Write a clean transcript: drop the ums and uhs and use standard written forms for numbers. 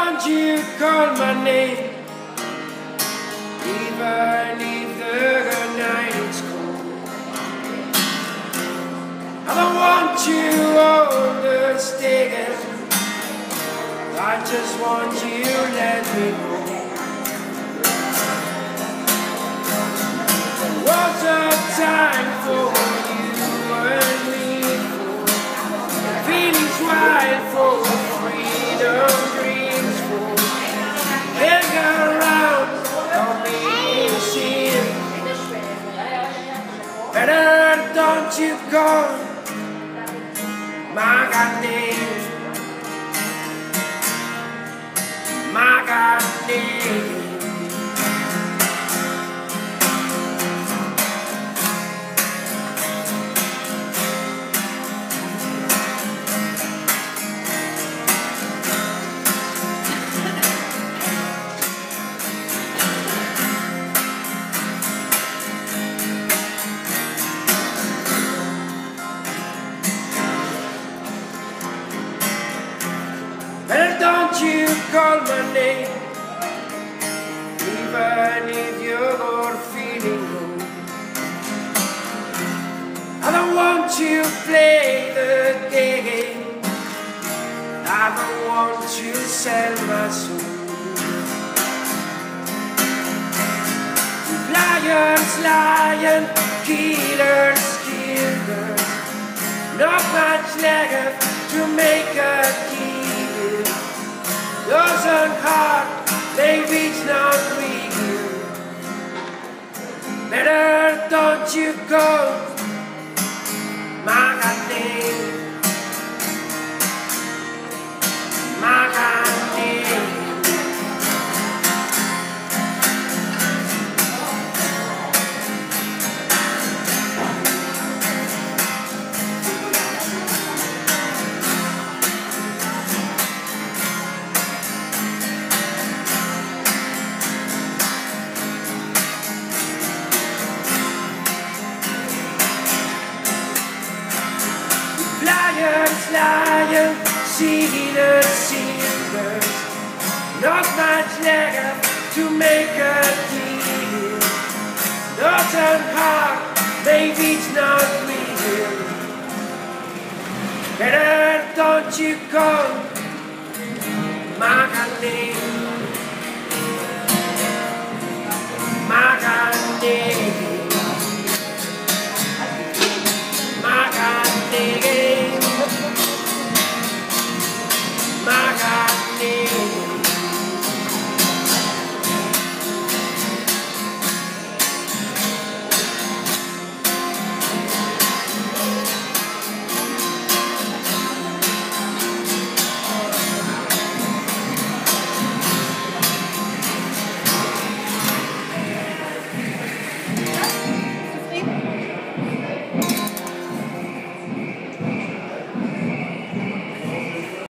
don't you call my name, even if the night is cold. I don't want you understand, I just want you to let me go. There was a time for you and me, for feelings wild, for freedom dreams, for hang around on me and see it. Better don't you go, my goddamn, my goddamn. Well, don't you call my name, even if you're feeling low. I don't want you to play the game, I don't want you to sell my soul. Liars, lying, killers, killers, not much left to make a deal. Doesn't hurt, maybe it's not real. Better don't you go, my goddamn, my goddamn. Liars, lying, sealers, sealers, not much left to make a deal. Doesn't hurt, maybe it's not real. Better don't you go, my goddamn.